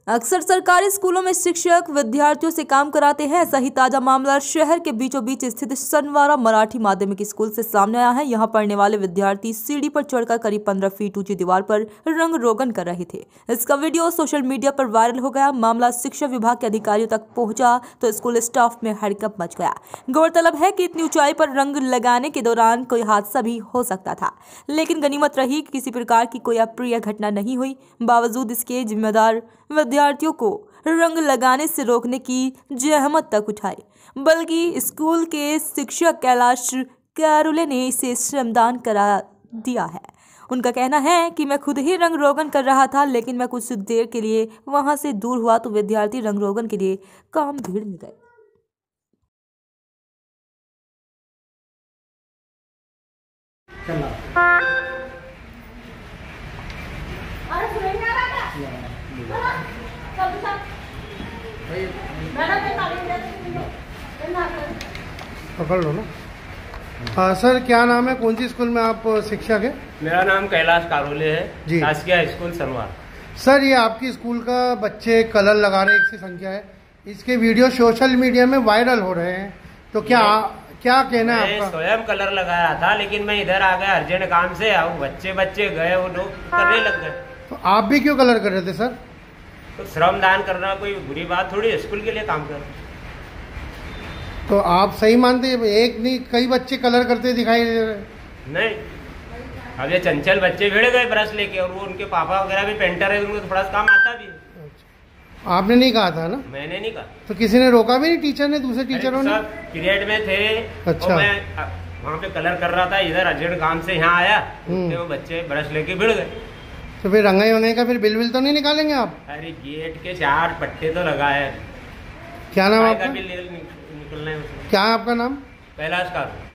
अक्सर सरकारी स्कूलों में शिक्षक विद्यार्थियों से काम कराते हैं। ऐसा ही ताजा मामला शहर के बीचों बीच स्थित सनवारा मराठी माध्यमिक स्कूल से सामने आया है। यहां पढ़ने वाले विद्यार्थी सीढ़ी पर चढ़कर करीब 15 फीट ऊंची दीवार पर रंग रोगन कर रहे थे। इसका वीडियो सोशल मीडिया पर वायरल हो गया। मामला शिक्षा विभाग के अधिकारियों तक पहुंचा तो स्कूल स्टाफ में हड़कंप मच गया। गौरतलब है कि इतनी ऊंचाई पर रंग लगाने के दौरान कोई हादसा भी हो सकता था, लेकिन गनीमत रही कि किसी प्रकार की कोई अप्रिय घटना नहीं हुई। बावजूद इसके जिम्मेदार विद्यार्थियों को रंग लगाने से रोकने की जहमत तक उठाई, बल्कि स्कूल के शिक्षक कैलाश कारोले ने इसे श्रमदान करा दिया है। उनका कहना है कि मैं खुद ही रंग रोगन कर रहा था, लेकिन मैं कुछ देर के लिए वहां से दूर हुआ तो विद्यार्थी रंग रोगन के लिए काम भीड़ में गए। पकड़ लो ना। हाँ सर, क्या नाम है, कौन सी स्कूल में आप शिक्षक है? मेरा नाम कैलाश कारोले है जी। शासकीय स्कूल सनवार। सर, ये आपकी स्कूल का बच्चे कलर लगा रहे एक सी संख्या है, इसके वीडियो सोशल मीडिया में वायरल हो रहे हैं, तो क्या कहना है आपका? स्वयं कलर लगाया था, लेकिन मैं इधर आ गया अर्जेंट काम से। बच्चे गए, वो लोग करने लग गए। तो आप भी क्यों कलर कर रहे थे सर? तो श्रमदान करना कोई बुरी बात थोड़ी, स्कूल के लिए काम कर। तो आप सही मानते हैं? एक नहीं, कई बच्चे कलर करते दिखाई दे रहे। नहीं, अब ये चंचल बच्चे भिड़ गए ब्रश लेके, और वो उनके पापा वगैरह भी पेंटर है, उनको थोड़ा सा काम आता भी है। आपने नहीं कहा था ना? मैंने नहीं कहा। तो किसी ने रोका भी नहीं? टीचर ने, दूसरे टीचरों ने? सब पीरियड में थे। अच्छा। मैं वहाँ पे कलर कर रहा था, इधर अर्जेंट काम से यहाँ आया, वो बच्चे ब्रश लेके भिड़ गए। तो फिर रंगाई वंगाई का फिर बिल तो नहीं निकालेंगे आप? अरे गेट के 4 पट्टे तो लगाए। क्या नाम आपका? बिल निकलना है। क्या है आपका नाम? कैलाश कारोले।